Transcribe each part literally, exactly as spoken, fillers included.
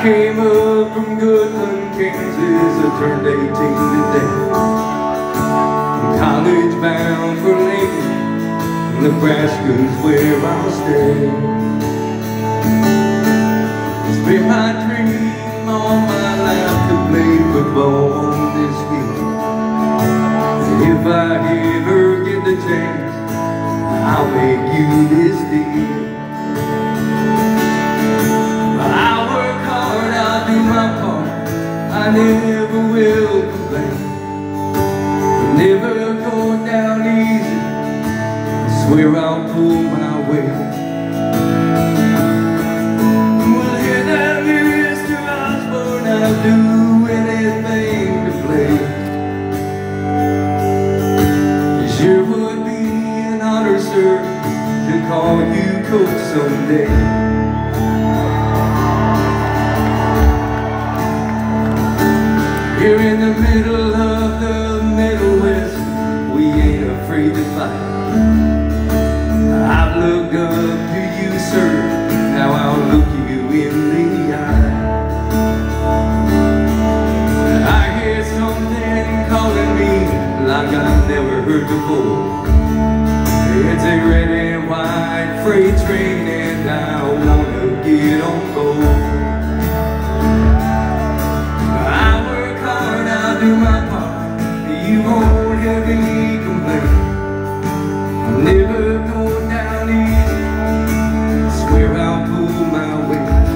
came up from Goodland, Kansas. I turned eighteen today. I'm college bound for Lincoln, Nebraska's where I'll stay. It's been my dream all my life to play football on this field. If I ever get the chance, I'll make you this deal. I'll work hard, I'll do my part, I never will complain. Never go down easy, I swear I'll pull my weight. Well, hear that, Mister Osborne, I'll do anything to play. It sure would be an honor, sir, to call you coach someday. Here in the middle of the Middle West, we ain't afraid to fight. I've looked up to you, sir, now I'll look you in the eye. I hear something calling me like I've never heard before. It's a red and white freight train and I wanna get on board. Do my part, you won't have any complaint. I'll never go down easy, I swear I'll pull my weight.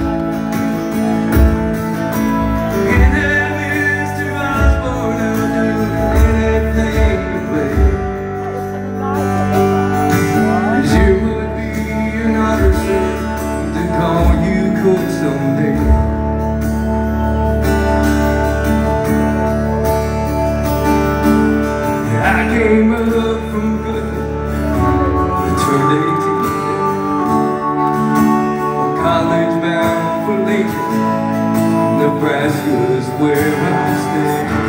And that Mister Osborne, I'll do anything to play. It sure would be an honor, sir, to call you coach someday. I came up from Goodland, I turned eighteen today. I'm college bound for Lincoln, Nebraska's where I stay.